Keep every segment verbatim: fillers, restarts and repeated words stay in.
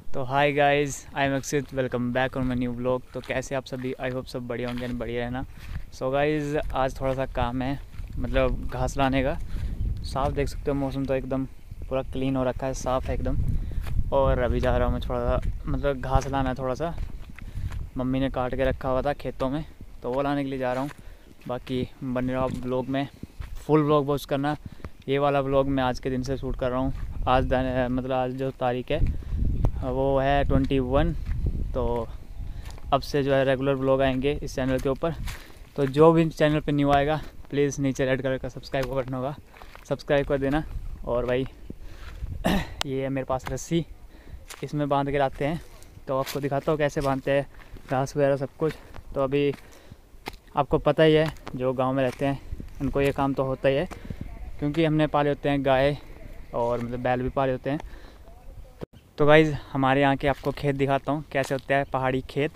तो hi guys, I am Akshit, welcome back on my new blog. तो कैसे आप सभी? आई होप सब बढ़िया होंगे, बढ़िया रहना। सो गाइस, आज थोड़ा सा काम है, मतलब घास लाने का। साफ देख सकते हो, मौसम तो एकदम पूरा क्लीन हो रखा है, साफ़ है एकदम। और अभी जा रहा हूँ मैं थोड़ा सा, मतलब घास लाना है थोड़ा सा। मम्मी ने काट के रखा हुआ था खेतों में, तो वो लाने के लिए जा रहा हूँ। बाकी बने रहो आप ब्लॉग में, फुल ब्लॉग वॉच करना। ये वाला ब्लॉग मैं आज के दिन से शूट कर रहा हूँ। आज मतलब आज जो तारीख है वो है ट्वेंटी वन। तो अब से जो है रेगुलर ब्लॉग आएंगे इस चैनल के ऊपर। तो जो भी चैनल पे न्यू आएगा, प्लीज़ नीचे रेड कलर का सब्सक्राइब का बटन होगा, सब्सक्राइब कर देना। और भाई ये है मेरे पास रस्सी, इसमें बांध के लाते हैं। तो आपको दिखाता हूँ कैसे बांधते हैं, घास वगैरह सब कुछ। तो अभी आपको पता ही है, जो गांव में रहते हैं उनको ये काम तो होता ही है, क्योंकि हमने पाले होते हैं गाय और मतलब बैल भी पाले होते हैं। तो गाइज़, हमारे यहाँ के आपको खेत दिखाता हूँ कैसे होता है, पहाड़ी खेत।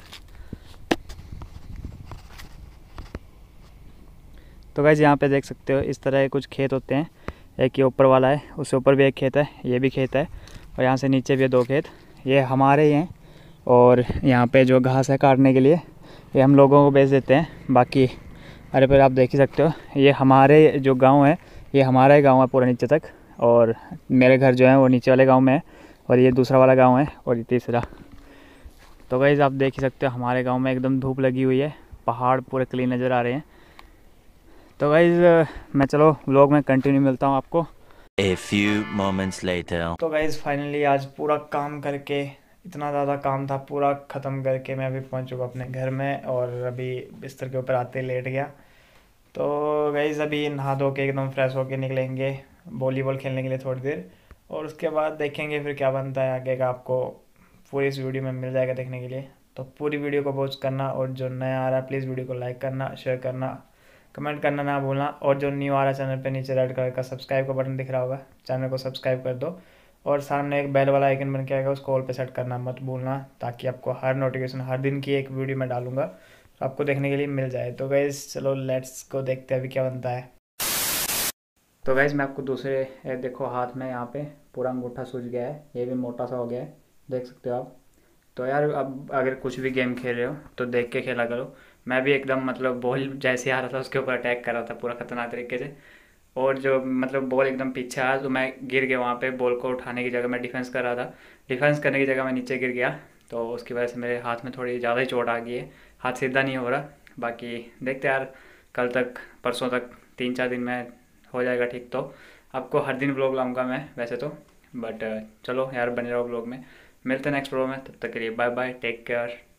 तो गाइज़, यहाँ पे देख सकते हो इस तरह के कुछ खेत होते हैं। एक ये ऊपर वाला है, उससे ऊपर भी एक खेत है, ये भी खेत है, और यहाँ से नीचे भी है दो खेत। ये हमारे ही हैं। और यहाँ पे जो घास है काटने के लिए, ये हम लोगों को बेच देते हैं। बाकी अरे पर आप देख ही सकते हो, ये हमारे जो गाँव है, ये हमारा ही गाँव है पूरा नीचे तक। और मेरे घर जो है वो नीचे वाले गाँव में है, और ये दूसरा वाला गाँव है, और ये तीसरा। तो गाइज़, आप देख ही सकते हो हमारे गांव में एकदम धूप लगी हुई है, पहाड़ पूरे क्लीन नज़र आ रहे हैं। तो गाइज़, मैं चलो व्लॉग में कंटिन्यू मिलता हूँ आपको। A few moments later. तो गाइज़, फाइनली आज पूरा काम करके, इतना ज़्यादा काम था, पूरा ख़त्म करके मैं अभी पहुँच चुका अपने घर में। और अभी बिस्तर के ऊपर आते लेट गया। तो गाइज़, अभी नहा धो के एकदम फ्रेश होके निकलेंगे वॉलीबॉल खेलने के लिए थोड़ी देर। और उसके बाद देखेंगे फिर क्या बनता है आगे का, आपको पूरी इस वीडियो में मिल जाएगा देखने के लिए। तो पूरी वीडियो को वॉच करना, और जो नया आ रहा है प्लीज़ वीडियो को लाइक करना, शेयर करना, कमेंट करना ना भूलना। और जो न्यू आ रहा है चैनल पे, नीचे रेड कलर का सब्सक्राइब का बटन दिख रहा होगा, चैनल को सब्सक्राइब कर दो। और सामने एक बेल वाला आइकन बन के आएगा, उसको ऑल पे सेट करना मत भूलना, ताकि आपको हर नोटिफिकेशन, हर दिन की एक वीडियो मैं डालूंगा तो आपको देखने के लिए मिल जाए। तो गाइज़ चलो लेट्स को देखते हैं अभी क्या बनता है। तो गाइज़, मैं आपको दूसरे ए, देखो हाथ में यहाँ पे पूरा अंगूठा सूज गया है, ये भी मोटा सा हो गया है, देख सकते हो आप। तो यार, अब अगर कुछ भी गेम खेल रहे हो तो देख के खेला करो। मैं भी एकदम मतलब बॉल जैसे आ रहा था उसके ऊपर अटैक कर रहा था पूरा खतरनाक तरीके से। और जो मतलब बॉल एकदम पीछे आया तो मैं गिर गया वहाँ पे। बॉल को उठाने की जगह मैं डिफेंस कर रहा था, डिफेंस करने की जगह मैं नीचे गिर गया। तो उसकी वजह से मेरे हाथ में थोड़ी ज़्यादा ही चोट आ गई है, हाथ सीधा नहीं हो रहा। बाकी देखते यार, कल तक परसों तक, तीन चार दिन में हो जाएगा ठीक। तो आपको हर दिन ब्लॉग लाऊंगा मैं वैसे तो, बट चलो यार बने रहो ब्लॉग में। मिलते हैं नेक्स्ट ब्लॉग में, तब तक के लिए बाय बाय, टेक केयर।